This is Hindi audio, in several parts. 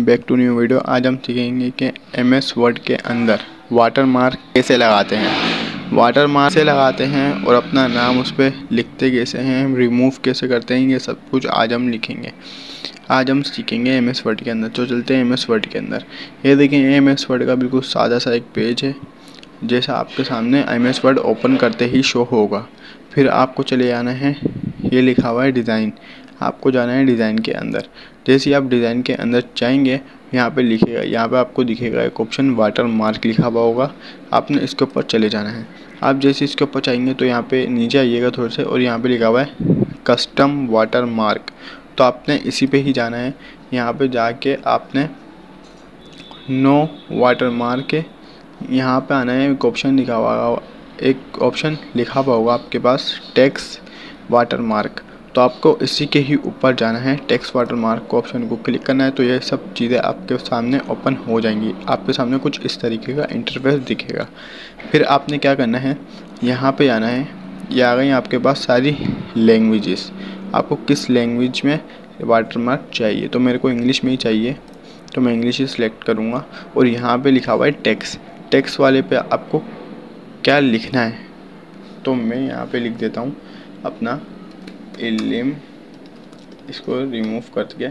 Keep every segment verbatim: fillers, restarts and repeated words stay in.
Welcome back to new video. आज हम सीखेंगे कि एम एस वर्ड के अंदर वाटर मार्क कैसे लगाते हैं वाटर मार्क कैसे लगाते हैं और अपना नाम उस पर लिखते कैसे हैं, रिमूव कैसे करते हैं, ये सब कुछ आज हम लिखेंगे। आज हम सीखेंगे एम एस वर्ड के अंदर। तो चलते हैं एम एस वर्ड के अंदर। ये देखें, एम एस वर्ड का बिल्कुल सादा सा एक पेज है, जैसा आपके सामने एम एस वर्ड ओपन करते ही शो होगा। फिर आपको चले जाना है, ये लिखा हुआ है डिज़ाइन, आपको जाना है डिज़ाइन के अंदर। जैसे ही आप डिज़ाइन के अंदर जाएंगे, यहाँ पे लिखेगा, यहाँ पे आपको दिखेगा एक ऑप्शन वाटर मार्क लिखा हुआ होगा, आपने इसके ऊपर चले जाना है। आप जैसे इसके ऊपर चाहेंगे तो यहाँ पे नीचे आइएगा थोड़े से, और यहाँ पे लिखा हुआ है कस्टम वाटर मार्क, तो आपने इसी पे ही जाना है। यहाँ पे जाके आपने नो वाटर मार्क है, यहाँ पे आना है। एक ऑप्शन लिखा हुआ एक ऑप्शन लिखा हुआ होगा आपके पास टेक्स्ट वाटर मार्क, तो आपको इसी के ही ऊपर जाना है। टेक्स्ट वाटर मार्क को ऑप्शन को क्लिक करना है, तो ये सब चीज़ें आपके सामने ओपन हो जाएंगी। आपके सामने कुछ इस तरीके का इंटरफेस दिखेगा। फिर आपने क्या करना है, यहाँ पे आना है। ये आ गई आपके पास सारी लैंग्वेजेस, आपको किस लैंग्वेज में वाटर मार्क चाहिए। तो मेरे को इंग्लिश में ही चाहिए, तो मैं इंग्लिश ही सिलेक्ट करूँगा। और यहाँ पे लिखा हुआ है टेक्स्ट, टेक्स्ट वाले पे आपको क्या लिखना है, तो मैं यहाँ पे लिख देता हूँ अपना इल्म, इसको रिमूव करके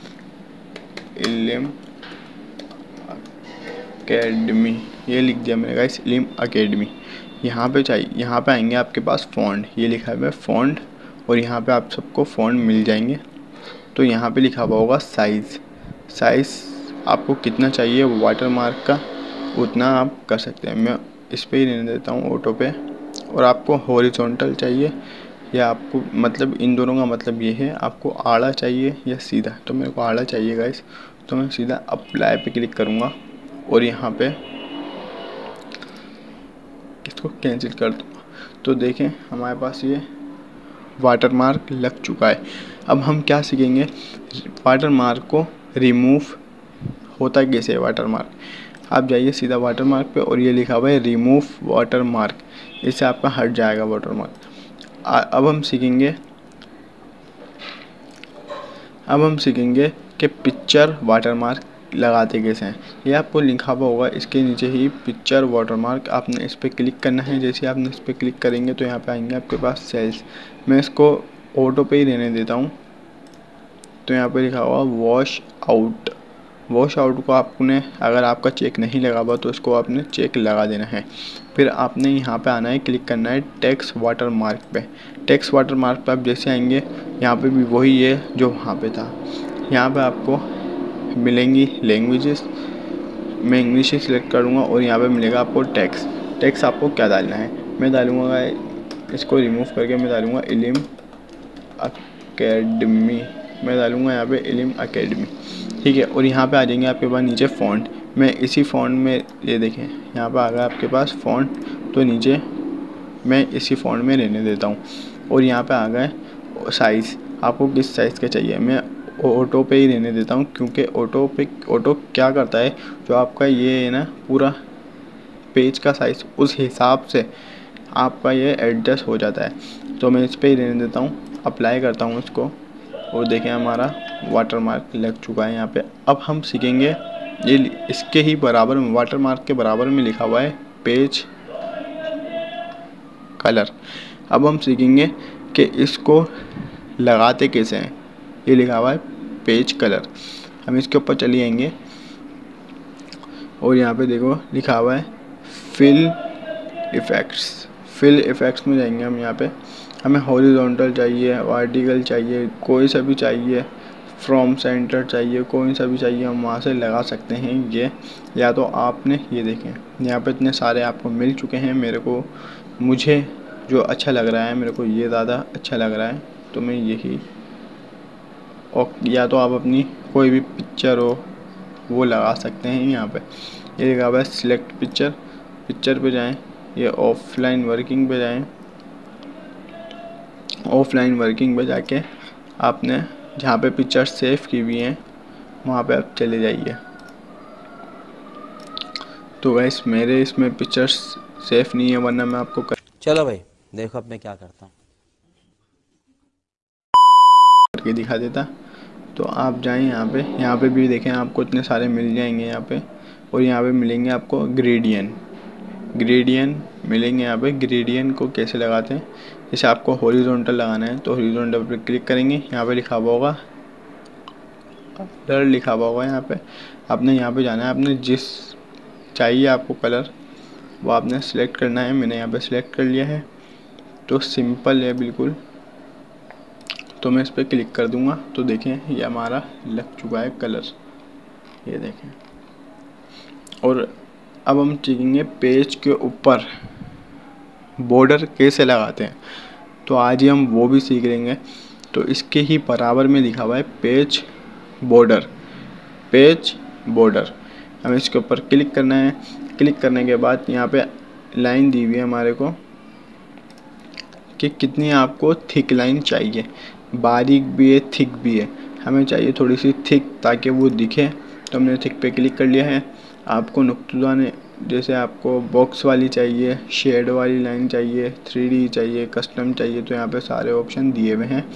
इल्म अकेडमी, ये लिख दिया मैंने गाइस, इल्म अकेडमी। यहाँ पे चाहिए, यहाँ पे आएंगे आपके पास फ़ॉन्ट, ये लिखा है फ़ॉन्ट, और यहाँ पे आप सबको फ़ॉन्ट मिल जाएंगे। तो यहाँ पे लिखा हुआ होगा साइज़, साइज़ आपको कितना चाहिए वाटर मार्क का, उतना आप कर सकते हैं। मैं इस पे ही रहने देता हूँ ऑटो पे। और आपको हॉरिजॉन्टल चाहिए या आपको, मतलब इन दोनों का मतलब ये है, आपको आड़ा चाहिए या सीधा। तो मेरे को आड़ा चाहिए गाइस, तो मैं सीधा अप्लाई पे क्लिक करूँगा और यहाँ पे इसको कैंसिल कर दूँगा। तो देखें हमारे पास ये वाटर मार्क लग चुका है। अब हम क्या सीखेंगे, वाटर मार्क को रिमूव होता कैसे है। वाटर मार्क, आप जाइए सीधा वाटर मार्क पे, और ये लिखा हुआ है रिमूव वाटर मार्क, इससे आपका हट जाएगा वाटर मार्क। अब हम सीखेंगे अब हम सीखेंगे कि पिक्चर वाटर मार्क लगाते कैसे हैं। ये आपको लिखा हुआ होगा इसके नीचे ही, पिक्चर वाटर मार्क, आपने इस पर क्लिक करना है। जैसे आपने इस पर क्लिक करेंगे तो यहाँ पे आएंगे आपके पास सेल्स। मैं इसको ऑटो पे ही रहने देता हूँ। तो यहाँ पे लिखा हुआ वॉश आउट, वॉश आउट को आपने, अगर आपका चेक नहीं लगा हुआ तो इसको आपने चेक लगा देना है। फिर आपने यहाँ पे आना है, क्लिक करना है टेक्स्ट वाटर मार्क पे। टेक्स्ट वाटर मार्क पे आप जैसे आएंगे, यहाँ पे भी वही है जो वहाँ पे था। यहाँ पे आपको मिलेंगी लैंग्वेजेस, मैं इंग्लिश ही सिलेक्ट करूँगा, और यहाँ पे मिलेगा आपको टेक्स्ट। टेक्स्ट आपको क्या डालना है, मैं डालूँगा, इसको रिमूव करके मैं डालूँगा इल्म अकेडमी, मैं डालूँगा यहाँ पे इल्म अकेडमी, ठीक है। और यहाँ पे आ जाएंगे आपके पास नीचे फ़ॉन्ट, मैं इसी फ़ॉन्ट में, ये देखें यहाँ पे आ गया आपके पास फ़ॉन्ट, तो नीचे मैं इसी फ़ॉन्ट में रहने देता हूँ। और यहाँ पे आ गए साइज़, आपको किस साइज़ का चाहिए, मैं ऑटो पे ही रहने देता हूँ, क्योंकि ऑटो पे ऑटो क्या करता है, जो आपका ये है ना पूरा पेज का साइज़, उस हिसाब से आपका ये एडजस्ट हो जाता है। तो मैं इस पर ही रहने देता हूँ, अप्लाई करता हूँ इसको, और देखें हमारा वाटर मार्क लग चुका है यहाँ पे। अब हम सीखेंगे, ये इसके ही बराबर में, वाटर मार्क के बराबर में लिखा हुआ है पेज कलर। अब हम सीखेंगे कि इसको लगाते कैसे हैं। ये लिखा हुआ है पेज कलर, हम इसके ऊपर चले जाएंगे, और यहाँ पे देखो लिखा हुआ है फिल इफ़ेक्ट्स। फिल इफ़ेक्ट्स में जाएंगे हम। यहाँ पे हमें हॉरिजॉन्टल चाहिए, वर्टिकल चाहिए, कोई सा भी चाहिए, फ्रॉम सेंटर चाहिए, कोई सा भी चाहिए, हम वहाँ से लगा सकते हैं ये। या तो आपने, ये देखें यहाँ पे इतने सारे आपको मिल चुके हैं। मेरे को, मुझे जो अच्छा लग रहा है, मेरे को ये ज़्यादा अच्छा लग रहा है, तो मैं यही, और या तो आप अपनी कोई भी पिक्चर हो वो लगा सकते हैं। यहाँ पे ये लिखा हुआ है सिलेक्ट पिक्चर, पिक्चर पे जाएं, ये ऑफलाइन वर्किंग पे जाएं, ऑफलाइन वर्किंग पे जाके आपने जहाँ पे पिक्चर सेव की हुई हैं वहाँ पे आप चले जाइए। तो गाइस मेरे इसमें पिक्चर्स सेफ नहीं है, वरना मैं आपको कर... चलो भाई देखो अब मैं क्या करता हूँ, करके दिखा देता। तो आप जाएं यहाँ पे, यहाँ पे भी देखें आपको इतने सारे मिल जाएंगे यहाँ पे। और यहाँ पे मिलेंगे आपको ग्रेडियंट, ग्रेडियंट मिलेंगे यहाँ पे। ग्रेडियंट को कैसे लगाते हैं, जैसे आपको हॉरिजॉन्टल लगाना है तो हॉरिजॉन्टल पर क्लिक करेंगे, यहाँ पे लिखा हुआ होगा कलर, लिखा हुआ होगा यहाँ पे। आपने यहाँ पे जाना है, आपने जिस चाहिए आपको कलर वो आपने सेलेक्ट करना है। मैंने यहाँ पे सिलेक्ट कर लिया है, तो सिंपल है बिल्कुल। तो मैं इस पर क्लिक कर दूंगा तो देखें ये हमारा लग चुका है कलर, ये देखें। और अब हम सीखेंगे पेज के ऊपर बॉर्डर कैसे लगाते हैं, तो आज ही हम वो भी सीख लेंगे। तो इसके ही बराबर में लिखा हुआ है पेज बॉर्डर, पेज बॉर्डर। हमें इसके ऊपर क्लिक करना है। क्लिक करने के बाद यहाँ पे लाइन दी हुई है हमारे को कि कितनी आपको थिक लाइन चाहिए, बारीक भी है थिक भी है। हमें चाहिए थोड़ी सी थिक ताकि वो दिखे, तो हमने थिक पे क्लिक कर लिया है। आपको नुक्ताने जैसे आपको बॉक्स वाली चाहिए, शेड वाली लाइन चाहिए, थ्री डी चाहिए, कस्टम चाहिए, तो यहाँ पे सारे ऑप्शन दिए हुए हैं।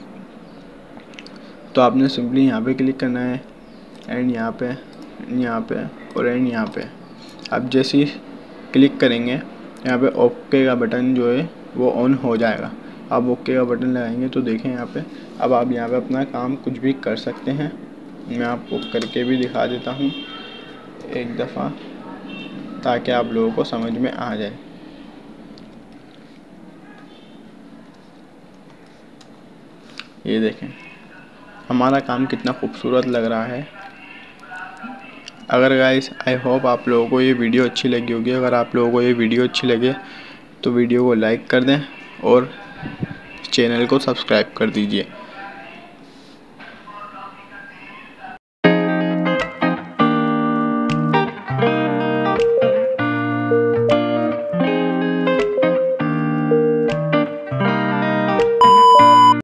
तो आपने सिंपली यहाँ पे क्लिक करना है, एंड यहाँ पे, यहाँ पे और एंड यहाँ पे। अब जैसे ही क्लिक करेंगे यहाँ पे ओके का बटन जो है वो ऑन हो जाएगा। आप ओके का बटन लगाएंगे तो देखें यहाँ पे, अब आप यहाँ पे अपना काम कुछ भी कर सकते हैं। मैं आपको करके भी दिखा देता हूँ एक दफ़ा, ताकि आप लोगों को समझ में आ जाए। ये देखें हमारा काम कितना खूबसूरत लग रहा है। अगर गाइस आई होप आप लोगों को ये वीडियो अच्छी लगी होगी। अगर आप लोगों को ये वीडियो अच्छी लगे तो वीडियो को लाइक कर दें और चैनल को सब्सक्राइब कर दीजिए।